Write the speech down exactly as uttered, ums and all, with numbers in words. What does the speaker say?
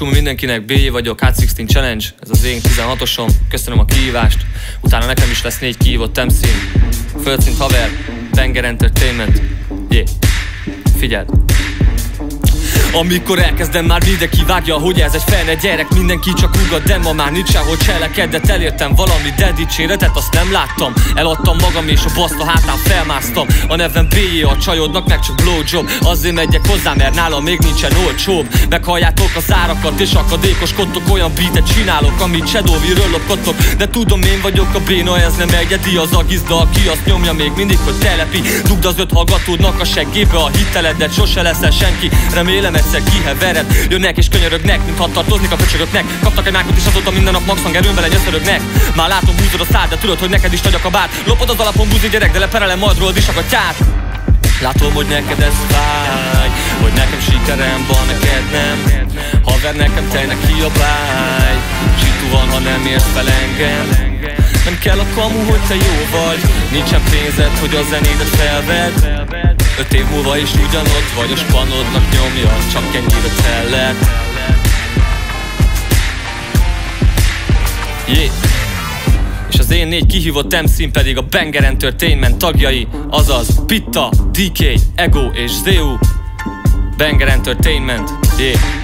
Csumi mindenkinek, bé jé vagyok, Hot tizenhat Challenge, ez az én tizenhatosom. Köszönöm a kihívást, utána nekem is lesz négy kihívott emszín. Földszint haver, Banger Entertainment, yeah. Figyeld! Amikor elkezdem, már mindenki vágja, hogy ez egy felnőtt gyerek. Mindenki csak ugad, de ma már nincs sehol cselekedet. Elértem valamit, de dicséretet azt nem láttam. Eladtam magam és a baszt a hátán felmásztam. A nevem bé jé, a csajodnak meg csak blowjob. Azért megyek hozzá, mert nálam még nincsen olcsóbb. Meghalljátok az árakat és akadékoskodtok. Olyan beatet csinálok, amit Shadowviről lopkodtok. De tudom, én vagyok a béna, ez nem egyedi. Az a gizda, aki azt nyomja még mindig, hogy telepi. Dugd az öt hallgatódnak a seggébe a hiteledet. Sose leszel senki, remélem egyszer kihevered. Jönnek és könyörögnek, mintha tartoznik a köcsögöknek. Kaptak egy mákot és azóta minden nap max hangerőn vele nyöszörögnek. Már látom, húzod a szád, de tudod, hogy neked is nagy a kabát. Lopod az alapon buzi gyerek, de leperelem majd rólad is a gatyát. Látom, hogy neked ez fáj, hogy nekem sikerem van, neked nem. Haver, nekem te ne kiabálj. Zsitu van, ha nem érsz fel engem. Nem kell a kamu, hogy te jó vagy. Nincsen pénzed, hogy a zenédet felvedd. Öt év múlva is ugyanott vagy, a spanodnak nyomja, csak ennyire tellett. Yeah. És az én négy kihívott emszín pedig a Banger Entertainment tagjai, azaz Pitta, dé ká, Ego és zé u. Banger Entertainment, yeah.